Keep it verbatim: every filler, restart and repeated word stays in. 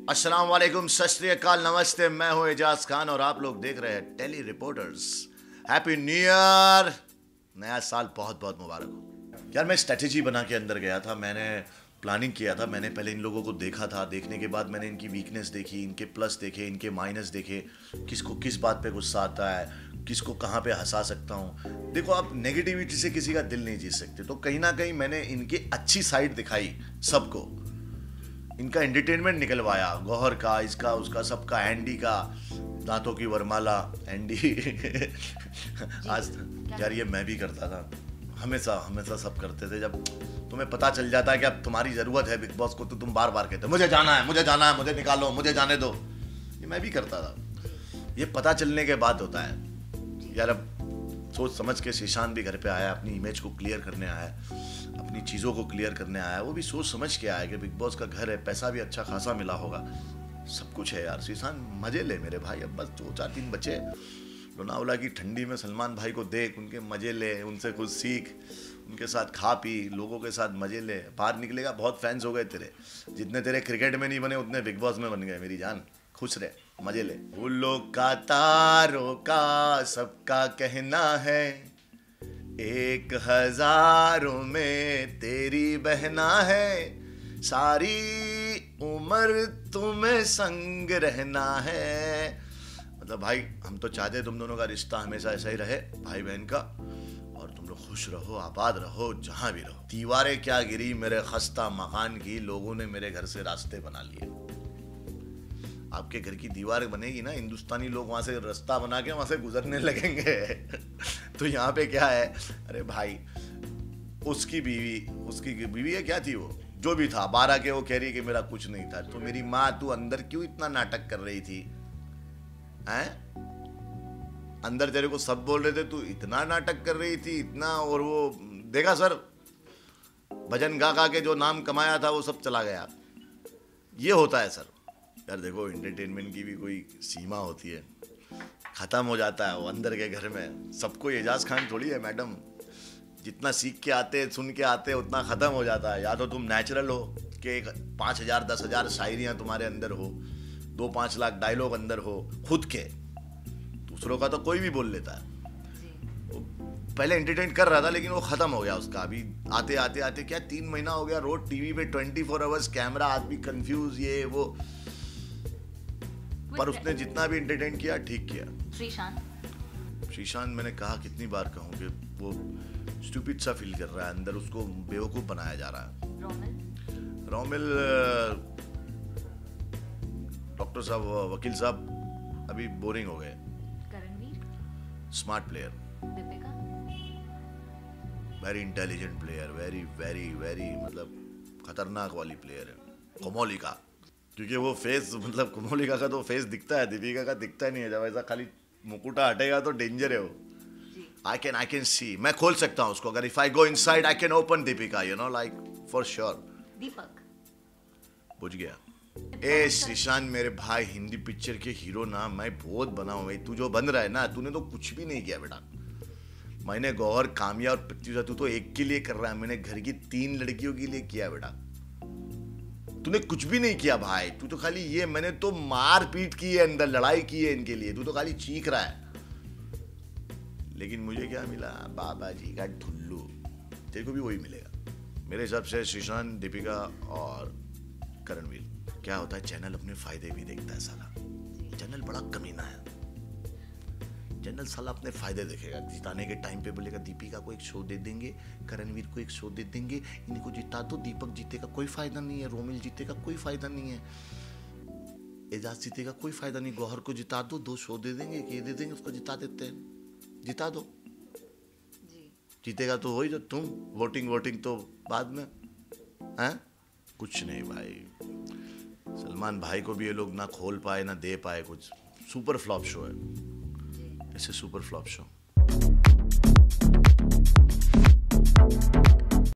अस्सलाम वालेकुम, सत श्री अकाल, नमस्ते। मैं हूं एजाज खान और आप लोग देख रहे हैं tele reporters. Happy new year, नया साल बहुत बहुत मुबारक हो। यार मैं स्ट्रेटेजी बना के अंदर गया था, मैंने प्लानिंग किया था। मैंने पहले इन लोगों को देखा था, देखने के बाद मैंने इनकी वीकनेस देखी, इनके प्लस देखे, इनके माइनस देखे, किसको किस बात पे गुस्सा आता है, किसको कहाँ पे हंसा सकता हूँ। देखो, आप नेगेटिविटी से किसी का दिल नहीं जीत सकते, तो कहीं ना कहीं मैंने इनकी अच्छी साइड दिखाई सबको, इनका एंटरटेनमेंट निकलवाया, गौहर का, इसका, उसका, सबका, एंडी का, दांतों की वरमाला, एंडी आज यार ये मैं भी करता था, हमेशा हमेशा सब करते थे। जब तुम्हें पता चल जाता है कि अब तुम्हारी ज़रूरत है बिग बॉस को, तो तुम बार बार कहते हो मुझे जाना है, मुझे जाना है, मुझे निकालो, मुझे जाने दो। ये मैं भी करता था। ये पता चलने के बाद होता है यार, अब सोच समझ के शीशान भी घर पे आया, अपनी इमेज को क्लियर करने आया, अपनी चीज़ों को क्लियर करने आया। वो भी सोच समझ के आया कि बिग बॉस का घर है, पैसा भी अच्छा खासा मिला होगा, सब कुछ है यार। शीशान मजे ले मेरे भाई, अब बस दो चार तीन बचे। लोनावला की ठंडी में सलमान भाई को देख, उनके मजे ले, उनसे कुछ सीख, उनके साथ खा पी, लोगों के साथ मजे ले। बाहर निकलेगा, बहुत फैंस हो गए तेरे, जितने तेरे क्रिकेट में नहीं बने उतने बिग बॉस में बन गए। मेरी जान, खुश रहे, मजे ले। फूलों का, तारों का, सबका कहना है, एक हजारों में तेरी बहना है, सारी उम्र तुम्हें संग रहना है। मतलब भाई, हम तो चाहते तुम दोनों का रिश्ता हमेशा ऐसा ही रहे, भाई बहन का, और तुम लोग खुश रहो, आबाद रहो, जहां भी रहो। दीवारें क्या गिरी मेरे खस्ता मकान की, लोगों ने मेरे घर से रास्ते बना लिए। आपके घर की दीवार बनेगी ना, हिंदुस्तानी लोग वहां से रास्ता बना के वहां से गुजरने लगेंगे। तो यहाँ पे क्या है, अरे भाई, उसकी बीवी, उसकी बीवी है, क्या थी वो, जो भी था, बारह के, वो कह रही कि मेरा कुछ नहीं था। तो मेरी माँ, तू अंदर क्यों इतना नाटक कर रही थी हैं? अंदर तेरे को सब बोल रहे थे, तू इतना नाटक कर रही थी, इतना। और वो देखा सर, भजन गा गा के जो नाम कमाया था वो सब चला गया। ये होता है सर। यार देखो, एंटरटेनमेंट की भी कोई सीमा होती है, ख़त्म हो जाता है वो अंदर के घर में। सबको एजाज खान थोड़ी है मैडम, जितना सीख के आते, सुन के आते, उतना ख़त्म हो जाता है। या तो तुम नेचुरल हो कि एक पाँच हज़ार दस हज़ार शायरियाँ तुम्हारे अंदर हो, दो पाँच लाख डायलॉग अंदर हो खुद के, दूसरों का तो कोई भी बोल लेता है। पहले एंटरटेन कर रहा था, लेकिन वो ख़त्म हो गया उसका। अभी आते आते आते क्या तीन महीना हो गया, रोज टीवी पे ट्वेंटी फोर आवर्स कैमरा, आदमी कंफ्यूज, ये वो। पर उसने जितना भी एंटरटेन किया, ठीक किया। श्रीशान श्रीशान मैंने कहा कितनी बार कहूँ कि वो स्टूपिड सा फील कर रहा है अंदर, उसको बेवकूफ़ बनाया जा रहा है। रोमिल रोमिल डॉक्टर साहब, वकील साहब अभी बोरिंग हो गए। Karanveer smart player, Dipika very intelligent player, very very very मतलब खतरनाक वाली प्लेयर है। कोमोलिका, क्योंकि वो फेस, मतलब कोमोलिका का तो फेस दिखता है, दीपिका का दिखता नहीं है। जब ऐसा खाली मुकुटा हटेगा तो डेंजर है वो। I can I can see, मैं खोल सकता हूँ उसको, अगर if I go inside I can open Dipika, you know, like for sure. दीपक बुझ गया। ए श्रीशान मेरे भाई, हिंदी पिक्चर के हीरो ना मैं बहुत बनाऊं भाई। तू जो बन रहा है ना, तूने तो कुछ भी नहीं किया बेटा। मैंने गौहर, कामिया और पृथ्वी, तू तो एक के लिए कर रहा है, मैंने घर की तीन लड़कियों के लिए किया बेटा। तूने कुछ भी नहीं किया भाई, तू तो खाली ये, मैंने तो मार पीट की है अंदर, लड़ाई की है इनके लिए, तू तो खाली चीख रहा है। लेकिन मुझे क्या मिला, बाबा जी का ठुल्लू। तेरे को भी वही मिलेगा मेरे हिसाब से। श्रीशान, दीपिका और करणवीर। क्या होता है, चैनल अपने फायदे भी देखता है साला। चैनल बड़ा कमीना है। चैनल साला अपने फायदे देखेगा, जिताने के टाइम पे बोलेगा दीपिका को एक शो दे देंगे, करणवीर को एक शो दे देंगे, इनको जिता दो, दीपक जीतेगा कोई फायदा नहीं है, रोमिल जीतेगा कोई फायदा नहीं है, एजाज जीतेगा कोई फायदा नहीं, गौहर को जिता दो, दो शो दे देंगे, ये दे देंगे, उसको जिता देते हैं, जिता दो जी। जीतेगा तो वही, जो तुम वोटिंग वोटिंग तो बाद में हैं। कुछ नहीं भाई, सलमान भाई को भी ये लोग ना खोल पाए ना दे पाए कुछ। सुपर फ्लॉप शो है, ऐसे सुपर फ्लॉप शो।